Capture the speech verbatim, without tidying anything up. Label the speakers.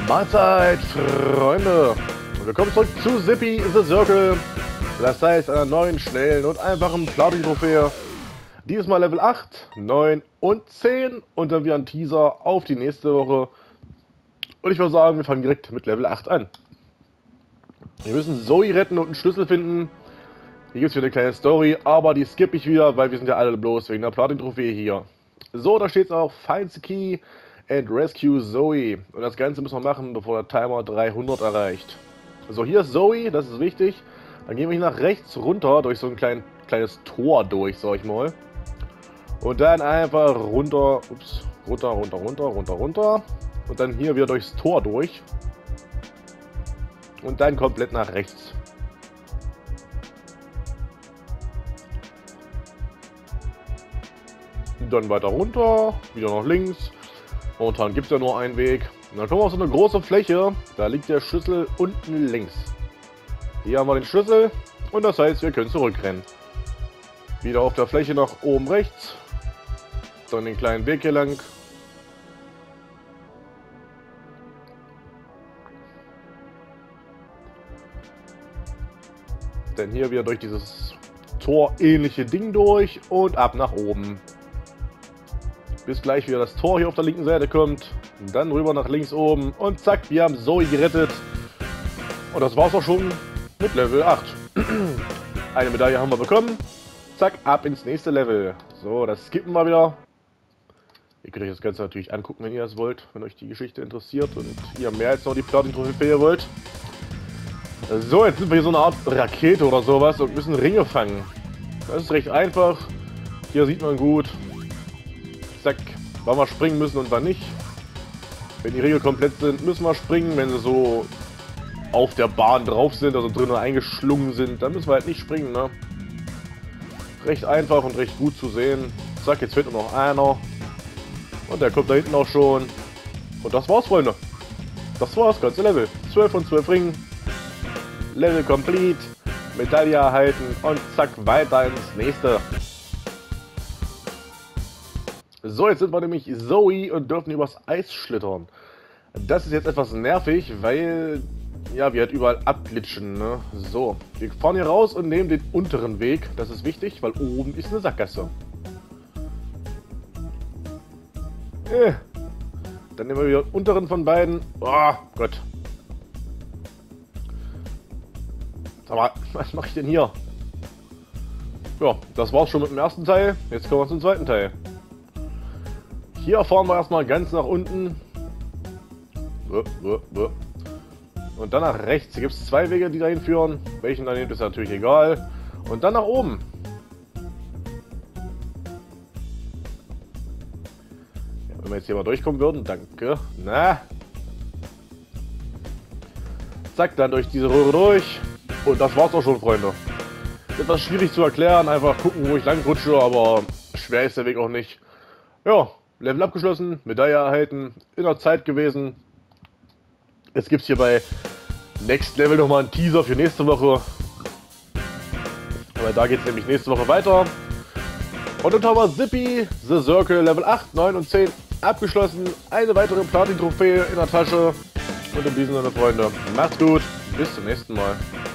Speaker 1: Mahlzeit, Freunde! Und willkommen zurück zu Zippy The Circle. Das heißt, einer neuen, schnellen und einfachen Platin-Trophäe. Dieses Mal Level acht, neun und zehn. Und dann wieder ein Teaser auf die nächste Woche. Und ich würde sagen, wir fangen direkt mit Level acht an. Wir müssen Zoe retten und einen Schlüssel finden. Hier gibt es wieder eine kleine Story, aber die skippe ich wieder, weil wir sind ja alle bloß wegen der Platin-Trophäe hier. So, da steht es auch, find the key and rescue Zoe. Und das Ganze müssen wir machen, bevor der Timer dreihundert erreicht. So, hier ist Zoe, das ist wichtig. Dann gehen wir hier nach rechts runter, durch so ein klein, kleines Tor durch, sag ich mal. Und dann einfach runter, ups, runter, runter, runter, runter, runter. Und dann hier wieder durchs Tor durch. Und dann komplett nach rechts. Dann weiter runter, wieder nach links. Momentan gibt es ja nur einen Weg. Und dann kommen wir auf so eine große Fläche. Da liegt der Schlüssel unten links. Hier haben wir den Schlüssel. Und das heißt, wir können zurückrennen. Wieder auf der Fläche nach oben rechts. Dann den kleinen Weg hier lang. Dann hier wieder durch dieses Tor-ähnliche Ding durch. Und ab nach oben. Bis gleich wieder das Tor hier auf der linken Seite kommt. Und dann rüber nach links oben. Und zack, wir haben Zoe gerettet. Und das war's auch schon mit Level acht. Eine Medaille haben wir bekommen. Zack, ab ins nächste Level. So, das skippen wir wieder. Ihr könnt euch das Ganze natürlich angucken, wenn ihr das wollt. Wenn euch die Geschichte interessiert und ihr mehr als noch die Platin-Trophäe wollt. So, jetzt sind wir hier so eine Art Rakete oder sowas und müssen Ringe fangen. Das ist recht einfach. Hier sieht man gut. Zack, wann wir springen müssen und wann nicht. Wenn die Ringe komplett sind, müssen wir springen. Wenn sie so auf der Bahn drauf sind, also drinnen eingeschlungen sind, dann müssen wir halt nicht springen, ne? Recht einfach und recht gut zu sehen. Zack, jetzt fehlt nur noch einer. Und der kommt da hinten auch schon. Und das war's, Freunde. Das war's, ganze Level. zwölf von zwölf Ringen. Level complete. Medaille erhalten und zack, weiter ins nächste. So, jetzt sind wir nämlich Zoe und dürfen übers Eis schlittern. Das ist jetzt etwas nervig, weil ja, wir halt überall abglitschen, ne? So, wir fahren hier raus und nehmen den unteren Weg. Das ist wichtig, weil oben ist eine Sackgasse. Äh. Dann nehmen wir wieder den unteren von beiden. Oh Gott. Sag mal, was mache ich denn hier? Ja, das war's schon mit dem ersten Teil. Jetzt kommen wir zum zweiten Teil. Hier fahren wir erstmal ganz nach unten. Und dann nach rechts. Hier gibt es zwei Wege, die dahin führen. Welchen da nehmt, ist natürlich egal. Und dann nach oben. Ja, wenn wir jetzt hier mal durchkommen würden, danke. Na. Zack, dann durch diese Röhre durch. Und das war's auch schon, Freunde. Etwas schwierig zu erklären. Einfach gucken, wo ich lang rutsche, aber schwer ist der Weg auch nicht. Ja. Level abgeschlossen, Medaille erhalten, in der Zeit gewesen. Jetzt gibt es hier bei Next Level nochmal einen Teaser für nächste Woche. Aber da geht es nämlich nächste Woche weiter. Und dann haben wir Zippy The Circle Level acht, neun und zehn abgeschlossen. Eine weitere Platin-Trophäe in der Tasche. Und in diesem Sinne, Freunde, macht's gut, bis zum nächsten Mal.